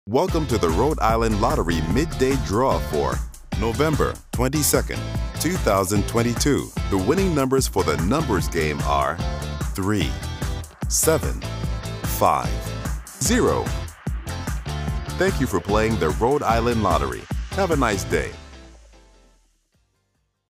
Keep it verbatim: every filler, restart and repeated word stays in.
Welcome to the Rhode Island Lottery Midday Draw for November twenty-second, two thousand twenty-two. The winning numbers for the numbers game are three, seven, five, zero. Thank you for playing the Rhode Island Lottery. Have a nice day.